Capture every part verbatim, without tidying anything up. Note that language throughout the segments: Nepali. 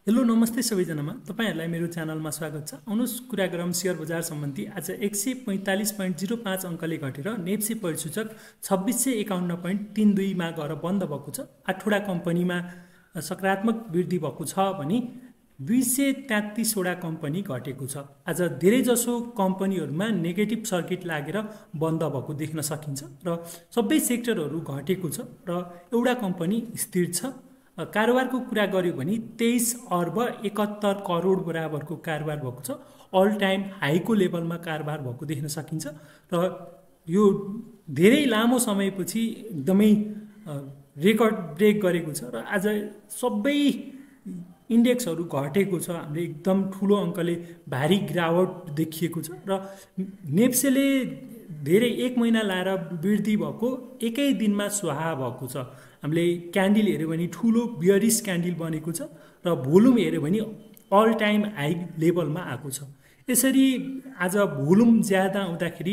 हेलो नमस्ते सबैजनामा तपाईहरुलाई मेरो च्यानलमा स्वागत छ। आउनुस कुरा गरौँ शेयर बजार सम्बन्धी। आज एक सय पैंतालीस दशमलव शून्य पाँच अंकले घटेर नेप्सी परिसूचक छब्बीस सय एकाउन्न दशमलव तीन दुई मा गएर बन्द भएको छ। आठवटा कम्पनीमा सकारात्मक वृद्धि भएको छ भने दुई सय तेत्तीस वटा कम्पनी घटेको छ। आज धेरै जसो कम्पनीहरुमा नेगेटिभ सर्किट लागेर बन्द भएको देख्न सकिन्छ र सबै सेक्टरहरु घटेको छ र एउटा कम्पनी स्थिर छ। कारोबारको कुरा गर्यो भने तेइस अर्ब एकहत्तर करोड बराबरको कारोबार भएको छ। अल टाइम हाईको लेभलमा कारोबार भएको देख्न सकिन्छ र यो धेरै लामो समयपछि एकदमै रेकर्ड ब्रेक गरेको छ र आज सबै इन्डेक्सहरु घटेको छ। हामीले एकदम ठूलो अंकले भारी गिरावट देखिएको छ र नेप्सेले धेरै एक महिना लाएर वृद्धि भएको एकै दिनमा स्वाहा भएको छ। हामीले क्यान्डल हेर्यो भने ठूलो बियरिश क्यान्डल बनेको छ र भोल्युम हेर्यो भने अल टाइम हाई लेभलमा आएको छ। यसरी आज भोल्युम ज्यादा हुँदाखेरि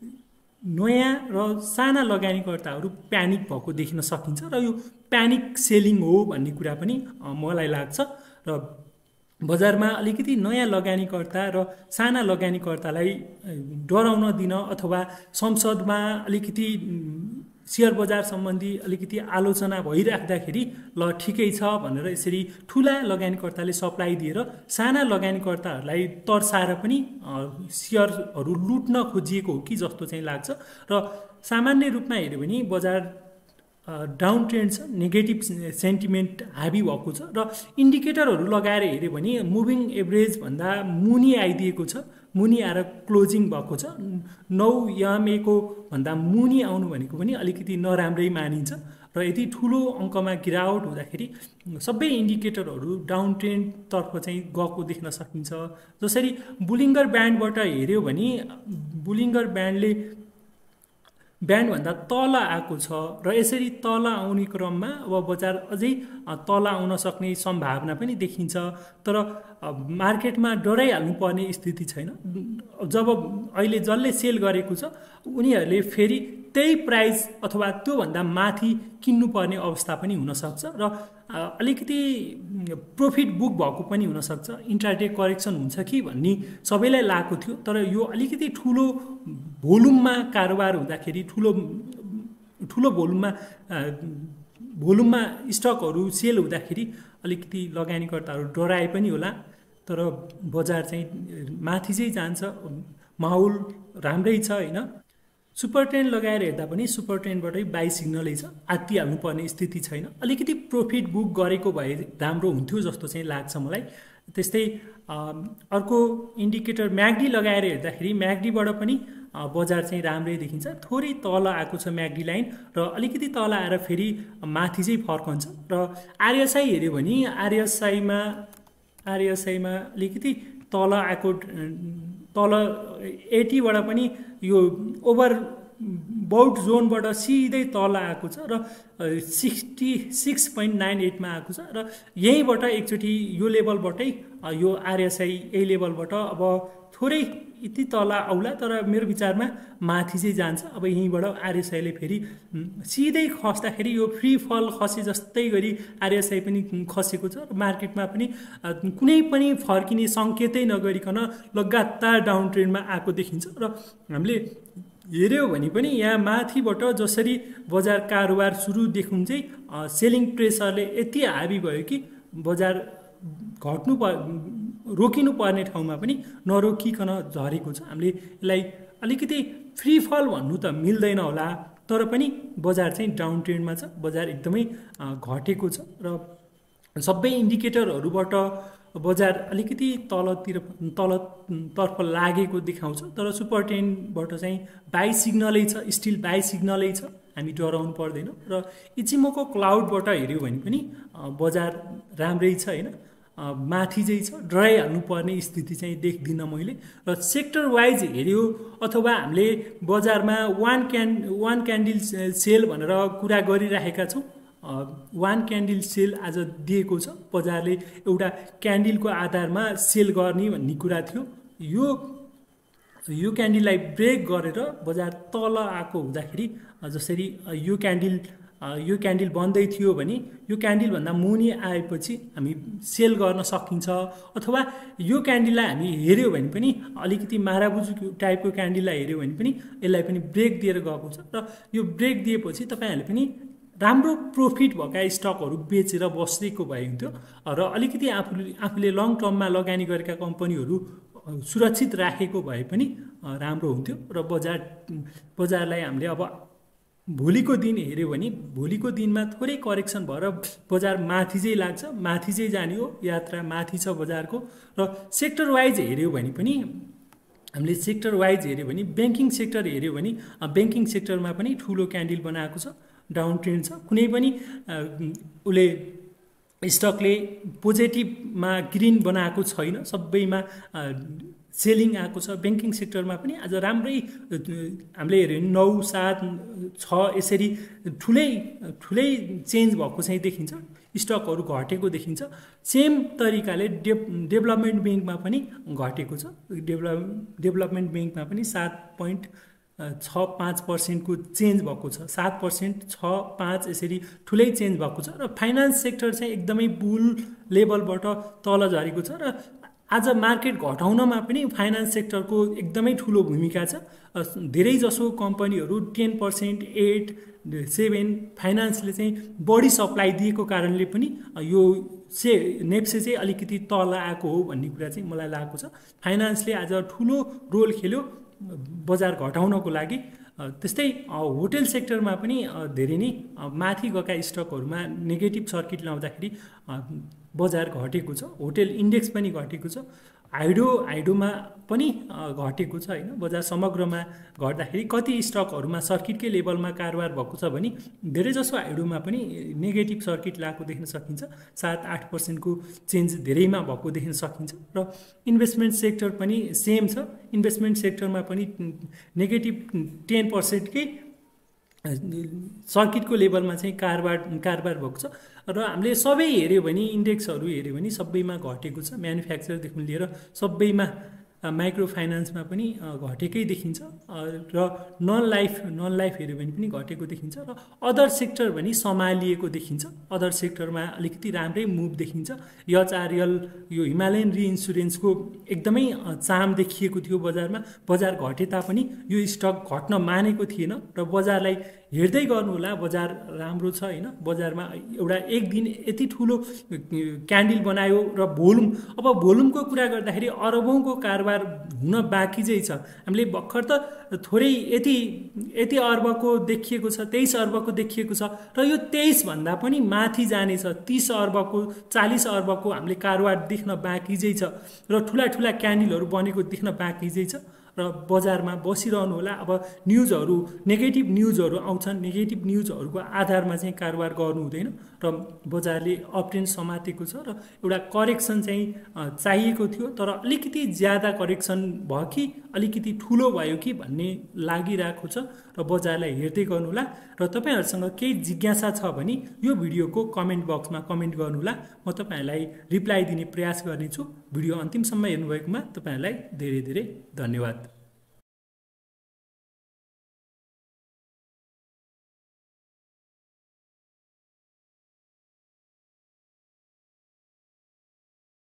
नयाँ र साना लगानीकर्ताहरू प्यानिक भएको देख्न सकिन्छ र यो प्यानिक सेलिङ हो भन्ने कुरा पनि मलाई लाग्छ र बजारमा अलिकति नयाँ लगानीकर्ता र साना लगानीकर्तालाई डराउन दिन अथवा संसदमा अलिकति शेयर बजार सम्बन्धी अलिकति आलोचना भइराख्दाखेरि ल ठिकै छ भनेर यसरी ठूला लगानीकर्ताले सप्लाई दिएर साना लगानीकर्ताहरूलाई तर्साएर पनि शेयरहरू लुट्न खोजिएको हो कि जस्तो चाहिँ लाग्छ र सामान्य रूपमा हेर्यो भने बजार डाउन ट्रेन्ड छ, नेगेटिभ सेन्टिमेन्ट हाबी भएको छ र इन्डिकेटरहरू लगाएर हेर्यो भने मुभिङ एभरेज भन्दा मुनि आइदिएको छ। मुनि आएर क्लोजिङ भएको छ। नौ एमए को भन्दा मुनि आउनु भनेको पनि अलिकति नराम्रै मानिन्छ र यदि ठूलो अंकमा गिरावट हुँदाखेरि सबै इन्डिकेटरहरू डाउन ट्रेन्ड तर्फ चाहिँ गएको देख्न सकिन्छ। जसरी बुलिङ्गर ब्यान्डबाट हेर्यो भने बुलिङ्गर ब्यान्डले ब्यान्ड भन्दा तल आएको छ र यसरी तल आउने क्रममा अब बजार अझै तल आउन सक्ने सम्भावना पनि देखिन्छ। तर मार्केटमा डराइहाल्नु पर्ने स्थिति छैन। जब अहिले जसले सेल गरेको छ उनीहरूले फेरि त्यही प्राइस अथवा त्यो भन्दा माथि किन्नु पर्ने अवस्था पनि हुन सक्छ र अलिकति प्रॉफिट बुक भएको पनि हुन सक्छ। इन्ट्राडे करेक्सन हुन्छ कि भन्ने सबैलाई लागेको थियो। तर यो अलिकति ठूलो भोल्युममा कारोबार हुँदाखेरि ठूलो ठूलो भोल्युममा भोल्युममा स्टकहरू सेल हुँदाखेरि अलिकति लगानीकर्ताहरू डराए पनि होला। तर बजार चाहिँ माथि चाहिँ जान्छ, माहौल राम्रै छ हैन। सुपर ट्रेन्ड लगाएर हेर्दा पनि सुपर ट्रेन्डबाटै बाई सिग्नलै छ, आत्तिहाल्नु पर्ने स्थिति छैन। अलिकति प्रॉफिट बुक गरेको भए राम्रो हुन्थ्यो जस्तो चाहिँ लाग्छ मलाई। त्यस्तै अर्को इन्डिकेटर म्याक्डी लगाएर हेर्दाखेरि म्याक्डीबाट पनि बजार चाहिँ राम्रै देखिन्छ। थोरै तल आएको छ म्याक्डी लाइन र अलिकति तल आएर फेरि माथि चाहिँ फर्कन्छ र आरएसआई हेर्यो भने आरएसआईमा आरएसआईमा अलिकति तल आएको तल अस्सी बाट पनि यो ओभर बाउट जोनबाट सिधै तल आएको छ र छियासठ दशमलव नौ आठ मा आएको छ र यहीँबाट एकचोटि यो लेभलबाटै यो आरएसआई यही लेभलबाट अब थोरै यति तल आउला तर मेरो विचारमा माथि चाहिँ जान्छ। अब यहीँबाट आरएसआईले फेरि सिधै खस्दाखेरि यो फ्री फल खसे जस्तै गरी आरएसआई पनि खसेको छ र मार्केटमा पनि कुनै पनि फर्किने संकेतै नगरिकन लगातार डाउन ट्रेन्डमा आएको देखिन्छ र हामीले हेर्यो भने पनि यहाँ माथिबाट जसरी बजार कारोबार सुरुदेखि चाहिँ सेलिङ प्रेसरले यति हाबी भयो कि बजार घट्नु रोकिनु पर्ने ठाउँमा पनि नरोकिकन झरेको छ। हामीले यसलाई अलिकति फ्री फल भन्नु त मिल्दैन होला तर पनि बजार चाहिँ डाउन ट्रेन्डमा छ। बजार एकदमै घटेको छ र सबै इन्डिकेटरहरूबाट बजार अलिकति तलतिर तलतर्फ लागेको देखाउँछ। तर सुपर ट्रेन्डबाट चाहिँ बाई सिग्नलै छ, स्टिल बाई सिग्नलै छ, हामी डराउनु पर्दैन। र इचिमोको क्लाउडबाट हेर्यो भने पनि बजार राम्रै छ हैन, माथि चाहिँ छ, डराइहाल्नु पर्ने स्थिति चाहिँ देख्दिनँ मैले। र सेक्टर वाइज हेर्यो अथवा हामीले बजारमा one can one candle sell भनेर कुरा गरिरहेका छौँ। वान क्यान्डल सेल आज दिएको छ। बजारले एउटा क्यान्डलको आधारमा सेल गर्ने भन्ने कुरा थियो। यो यो क्यान्डललाई ब्रेक गरेर बजार तल आएको हुँदाखेरि जसरी यो क्यान्डल यो क्यान्डल बन्दै थियो भने यो क्यान्डलभन्दा मुनि आएपछि हामी सेल गर्न सकिन्छ। अथवा यो क्यान्डललाई हामी हेऱ्यो भने पनि अलिकति माराबुजु टाइपको क्यान्डललाई हेऱ्यो भने पनि यसलाई पनि ब्रेक दिएर गएको छ र यो ब्रेक दिएपछि तपाईँहरूले पनि राम्रो प्रफिट भएका स्टकहरू बेचेर बसेको भए हुन्थ्यो र अलिकति आफूले आफूले लङ टर्ममा लगानी गरेका कम्पनीहरू सुरक्षित राखेको भए पनि राम्रो हुन्थ्यो र बजार बजारलाई हामीले अब भोलिको दिन हेऱ्यो भने भोलिको दिनमा थोरै करेक्सन भएर बजार माथि चाहिँ लाग्छ, माथि चाहिँ जाने हो, यात्रा माथि छ बजारको। र सेक्टर वाइज हेऱ्यो भने पनि हामीले सेक्टर वाइज हेऱ्यो भने ब्याङ्किङ सेक्टर हेऱ्यो भने ब्याङ्किङ सेक्टरमा पनि ठुलो क्यान्डल बनाएको छ, डाउन ट्रेन्ड छ। कुनै पनि उसले स्टकले पोजिटिभमा ग्रिन बनाएको छैन, सबैमा सेलिङ आएको छ। ब्याङ्किङ सेक्टरमा पनि आज राम्रै हामीले हेऱ्यो भने नौ सात छ यसरी ठुलै ठुलै चेन्ज भएको चाहिँ देखिन्छ, स्टकहरू घटेको देखिन्छ। सेम तरिकाले डेभ डेभलपमेन्ट ब्याङ्कमा पनि घटेको छ, डेभलप डेभलपमेन्ट ब्याङ्कमा पनि सात पोइन्ट छ पाँच पर्सेन्टको चेन्ज भएको छ, सात पर्सेन्ट छ पाँच यसरी ठुलै चेन्ज भएको छ। र फाइनेन्स सेक्टर चाहिँ एकदमै बुल लेभलबाट तल झरेको छ र आज मार्केट घटाउनमा पनि फाइनेन्स सेक्टरको एकदमै ठुलो भूमिका छ। धेरै जसो कम्पनीहरू टेन पर्सेन्ट एट सेभेन फाइनेन्सले चाहिँ बढी सप्लाई दिएको कारणले पनि यो से नेप्से चाहिँ अलिकति तल आएको हो भन्ने कुरा चाहिँ मलाई लागेको छ। फाइनेन्सले आज ठुलो रोल खेल्यो बजार घटाउनको लागि। त्यस्तै होटेल सेक्टरमा पनि धेरै नै माथि गएका स्टकहरूमा नेगेटिभ सर्किट ल्याउँदाखेरि बजार घटेको छ, होटेल इन्डेक्स पनि घटेको छ, हाइडो हाइडोमा पनि घटेको छ होइन। बजार समग्रमा घट्दाखेरि कति स्टकहरूमा सर्किटकै लेभलमा कारोबार भएको छ भने धेरै जसो हाइडोमा पनि नेगेटिभ सर्किट लागेको देख्न सकिन्छ, सात आठ पर्सेन्टको चेन्ज धेरैमा भएको देख्न सकिन्छ। र इन्भेस्टमेन्ट सेक्टर पनि सेम छ, इन्भेस्टमेन्ट सेक्टरमा पनि नेगेटिभ टेन पर्सेन्टकै सर्किटको लेभलमा चाहिँ कारोबार कारोबार भएको छ। र हामीले सबै हेऱ्यो भने इन्डेक्सहरू हेऱ्यो भने सबैमा घटेको छ, म्यानुफ्याक्चरदेखि लिएर सबैमा माइक्रो फाइनेन्समा पनि घटेकै देखिन्छ र नन लाइफ नन लाइफ हेऱ्यो भने पनि घटेको देखिन्छ। र अदर सेक्टर भने सम्हालिएको देखिन्छ, अदर सेक्टरमा अलिकति राम्रै मुभ देखिन्छ। एचआरएल यो हिमालयन रिइन्सुरेन्सको एकदमै चाम देखिएको थियो बजारमा, बजार घटे तापनि यो स्टक घट्न मानेको थिएन र बजारलाई हेर्दै गर्नु होला, बजार राम्रो छ होइन। बजारमा एउटा एक दिन यति ठुलो क्यान्डल बनायो र भोल्युम, अब भोल्युमको कुरा गर्दाखेरि अरबौँको कारोबार हुन बाँकी चाहिँ छ। हामीले भर्खर त थोरै यति यति अर्बको देखिएको छ, तेइस अर्बको देखिएको छ र यो तेइस भन्दा पनि माथि जानेछ, तीस अर्बको चालिस अर्बको हामीले कारोबार देख्न बाँकी चाहिँ छ र ठुला ठुला क्यान्डलहरू बनेको देख्न बाँकी चाहिँ छ। र बजारमा बसिरहनु होला। अब न्युजहरू नेगेटिभ न्युजहरू आउँछन्, नेगेटिभ न्युजहरूको आधारमा चाहिँ कारोबार गर्नु हुँदैन र बजारले अपट्रेन्ड समातेको छ र एउटा करेक्सन चाहिँ चाहिएको थियो, तर अलिकति ज्यादा करेक्सन भयो कि अलिकति ठुलो भयो कि भन्ने लागिरहेको छ र बजारलाई हेर्दै गर्नुहोला। र तपाईँहरूसँग केही जिज्ञासा छ भने यो भिडियोको कमेन्ट बक्समा कमेन्ट गर्नुहोला, म तपाईँहरूलाई रिप्लाई दिने प्रयास गर्नेछु। भिडियो अन्तिमसम्म हेर्नुभएकोमा तपाईँहरूलाई धेरै धेरै धन्यवाद।